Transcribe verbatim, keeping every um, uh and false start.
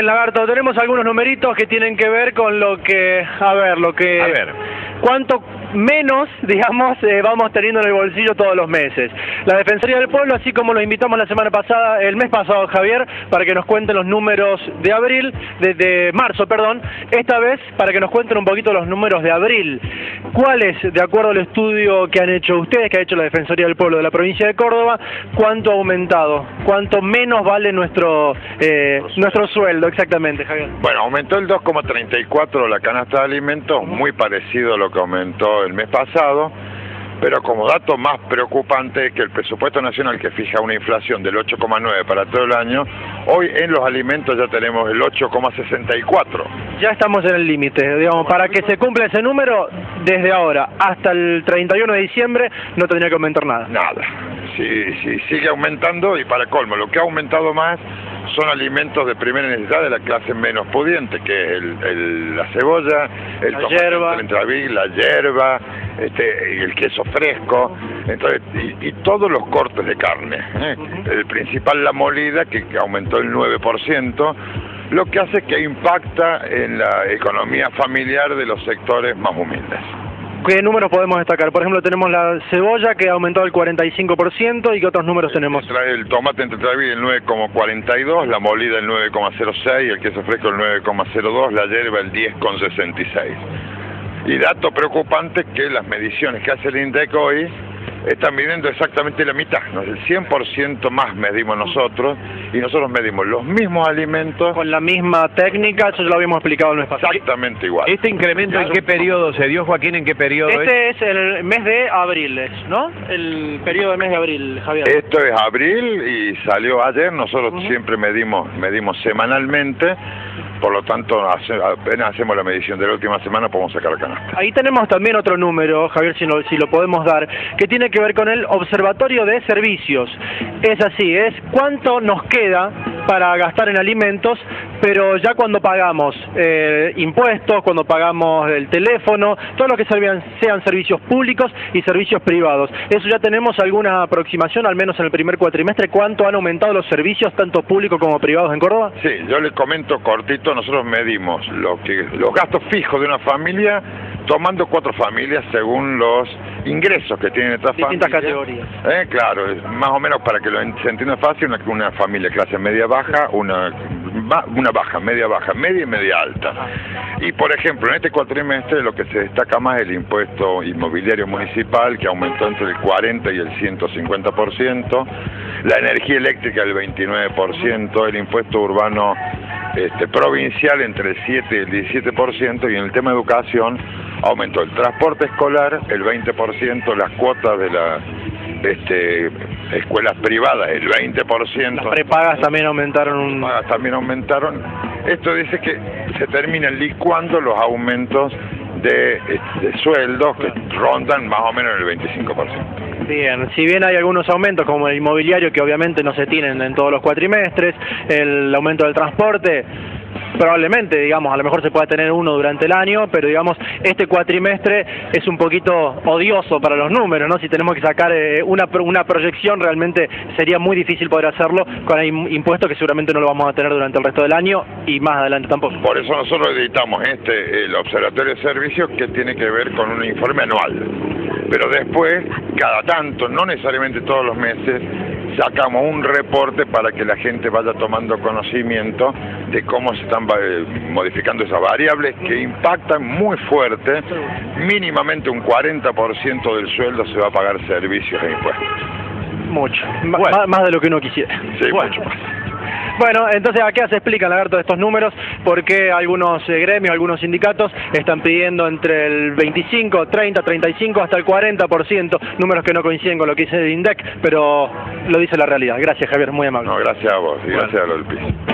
Bien, Lagarto, tenemos algunos numeritos que tienen que ver con lo que, a ver, lo que... A ver. cuánto menos, digamos, eh, vamos teniendo en el bolsillo todos los meses. La Defensoría del Pueblo, así como los invitamos la semana pasada, el mes pasado, Javier, para que nos cuenten los números de abril, de, de marzo, perdón, esta vez para que nos cuenten un poquito los números de abril. ¿Cuáles, de acuerdo al estudio que han hecho ustedes, que ha hecho la Defensoría del Pueblo de la provincia de Córdoba, cuánto ha aumentado? ¿Cuánto menos vale nuestro, eh, nuestro sueldo, exactamente, Javier? Bueno, aumentó el dos coma treinta y cuatro la canasta de alimentos, muy parecido a lo que aumentó el mes pasado, pero como dato más preocupante es que el presupuesto nacional, que fija una inflación del ocho coma nueve para todo el año, hoy en los alimentos ya tenemos el ocho coma sesenta y cuatro. Ya estamos en el límite, digamos, para que se cumpla ese número, desde ahora hasta el treinta y uno de diciembre no tendría que aumentar nada. Nada, si, si sigue aumentando, y para colmo, lo que ha aumentado más son alimentos de primera necesidad de la clase menos pudiente, que es el, el, la cebolla, el la tomate hierba, entrevil, la hierba, este, y el queso fresco, entonces, y, y todos los cortes de carne, ¿eh? Uh-huh. El principal, la molida, que, que aumentó el nueve por ciento, lo que hace que impacta en la economía familiar de los sectores más humildes. ¿Qué números podemos destacar? Por ejemplo, tenemos la cebolla, que ha aumentado el cuarenta y cinco por ciento, ¿y qué otros números tenemos? El tomate entre entrevil el nueve coma cuarenta y dos, la molida el nueve coma cero seis, el queso fresco el nueve coma cero dos, la hierba el diez coma sesenta y seis. Y dato preocupante que las mediciones que hace el INDEC hoy están midiendo exactamente la mitad, ¿no? El cien por ciento más medimos nosotros, y nosotros medimos los mismos alimentos. Con la misma técnica, eso ya lo habíamos explicado el mes pasado. Exactamente igual. ¿Este incremento en qué periodo se dio, Joaquín? ¿En qué periodo Este es? es el mes de abril, ¿no? El periodo del mes de abril, Javier. Esto es abril y salió ayer, nosotros uh-huh. siempre medimos, medimos semanalmente. Por lo tanto, hace, apenas hacemos la medición de la última semana, podemos sacar la canasta. Ahí tenemos también otro número, Javier, si, no, si lo podemos dar, que tiene que ver con el Observatorio de Servicios. Es así, es cuánto nos queda para gastar en alimentos, pero ya cuando pagamos eh, impuestos, cuando pagamos el teléfono, todo lo que sean, sean servicios públicos y servicios privados. Eso ya tenemos alguna aproximación, al menos en el primer cuatrimestre, ¿cuánto han aumentado los servicios, tanto públicos como privados en Córdoba? Sí, yo les comento cortito. Nosotros medimos lo que, los gastos fijos de una familia, tomando cuatro familias según los ingresos que tienen estas distintas familias. Categorías. Eh, claro, más o menos para que lo se entienda fácil, una, una familia clase media baja, una, una baja, media baja, media y media alta. Y por ejemplo, en este cuatrimestre lo que se destaca más es el impuesto inmobiliario municipal, que aumentó entre el cuarenta y el ciento cincuenta por ciento, la energía eléctrica el veintinueve por ciento, el impuesto urbano Este, provincial entre el siete y el diecisiete por ciento, y en el tema de educación aumentó el transporte escolar el veinte por ciento, las cuotas de las este, escuelas privadas el veinte por ciento. Las prepagas también aumentaron. Un... Las prepagas también aumentaron. Esto dice que se terminan licuando los aumentos de, de sueldos que rondan más o menos el veinticinco por ciento. Bien, si bien hay algunos aumentos como el inmobiliario, que obviamente no se tienen en todos los cuatrimestres, el aumento del transporte, probablemente, digamos, a lo mejor se pueda tener uno durante el año, pero digamos, este cuatrimestre es un poquito odioso para los números, ¿no? Si tenemos que sacar eh, una, una proyección, realmente sería muy difícil poder hacerlo con el impuesto, que seguramente no lo vamos a tener durante el resto del año y más adelante tampoco. Por eso nosotros editamos este, el Observatorio de Servicios, que tiene que ver con un informe anual. Pero después, cada tanto, no necesariamente todos los meses, sacamos un reporte para que la gente vaya tomando conocimiento de cómo se están modificando esas variables que impactan muy fuerte. Mínimamente un cuarenta por ciento del sueldo se va a pagar servicios e impuestos. Mucho, bueno. más de lo que uno quisiera. Sí, bueno. mucho más. Bueno, entonces, ¿a qué se explican, Lagarto, estos números? Porque algunos eh, gremios, algunos sindicatos están pidiendo entre el veinticinco, treinta, treinta y cinco hasta el cuarenta por ciento, números que no coinciden con lo que dice el INDEC, pero lo dice la realidad. Gracias, Javier, muy amable. No, gracias a vos y gracias bueno. a los del piso.